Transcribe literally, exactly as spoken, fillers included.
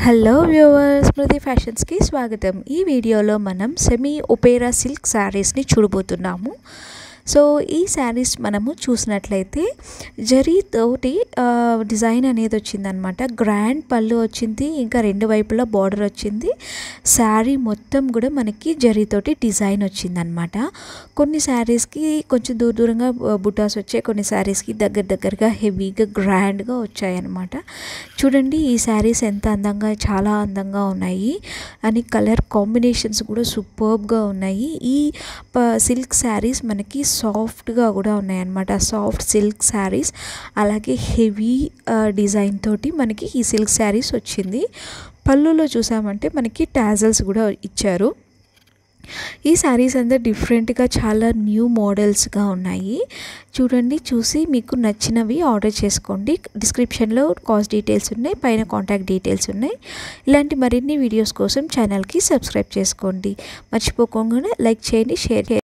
Hello viewers, స్మృతి ఫ్యాషన్స్కి స్వాగతం. ఈ వీడియోలో మనం సెమీ ఒపేరా సిల్క్ శారీస్ని చూడబోతున్నాము. సో ఈ శారీస్ మనము చూసినట్లయితే జరీతోటి డిజైన్ అనేది వచ్చిందనమాట. గ్రాండ్ పళ్ళు వచ్చింది, ఇంకా రెండు వైపులా బార్డర్ వచ్చింది. శారీ మొత్తం కూడా మనకి జరీతోటి డిజైన్ వచ్చిందనమాట. కొన్ని శారీస్కి కొంచెం దూర దూరంగా బుటాస్ వచ్చాయి, కొన్ని శారీస్కి దగ్గర దగ్గరగా హెవీగా గ్రాండ్గా వచ్చాయన్నమాట. చూడండి ఈ శారీస్ ఎంత అందంగా, చాలా అందంగా ఉన్నాయి అని కలర్ కాంబినేషన్స్ కూడా సూపర్బ్గా ఉన్నాయి. ఈ సిల్క్ శారీస్ మనకి సాఫ్ట్గా కూడా ఉన్నాయన్నమాట. సాఫ్ట్ సిల్క్ శారీస్, అలాగే హెవీ డిజైన్ తోటి మనకి ఈ సిల్క్ శారీస్ వచ్చింది. పళ్ళులో చూసామంటే మనకి టాజల్స్ కూడా ఇచ్చారు. ఈ శారీస్ అంతా డిఫరెంట్గా చాలా న్యూ మోడల్స్గా ఉన్నాయి. చూడండి, చూసి మీకు నచ్చినవి ఆర్డర్ చేసుకోండి. డిస్క్రిప్షన్లో కాస్ట్ డీటెయిల్స్ ఉన్నాయి, పైన కాంటాక్ట్ డీటెయిల్స్ ఉన్నాయి. ఇలాంటి మరిన్ని వీడియోస్ కోసం ఛానల్కి సబ్స్క్రైబ్ చేసుకోండి. మర్చిపోకుండా లైక్ చేయండి, షేర్ చేయండి.